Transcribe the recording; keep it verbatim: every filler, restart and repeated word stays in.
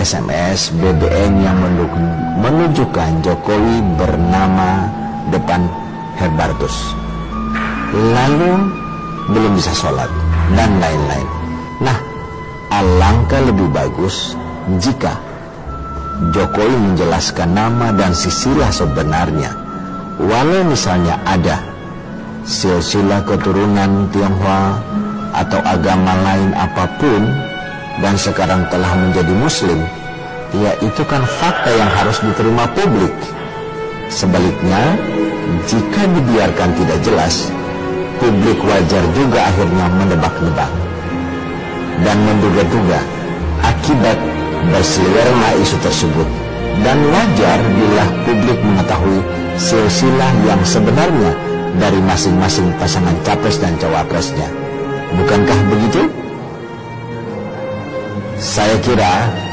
S M S B B M yang mendukung, menunjukkan Jokowi bernama depan Herbartus. Lalu belum bisa sholat dan lain-lain. Nah, alangkah lebih bagus jika Jokowi menjelaskan nama dan silsilah sebenarnya. Walau misalnya ada silsilah keturunan Tionghoa atau agama lain apapun dan sekarang telah menjadi muslim, ya itu kan fakta yang harus diterima publik. Sebaliknya, jika dibiarkan tidak jelas, publik wajar juga akhirnya menebak-nebak dan menduga-duga akibat berseliwerannya isu tersebut. Dan wajar bila publik mengetahui silsilah yang sebenarnya dari masing-masing pasangan capres dan cawapresnya. Bukankah begitu? Saya kira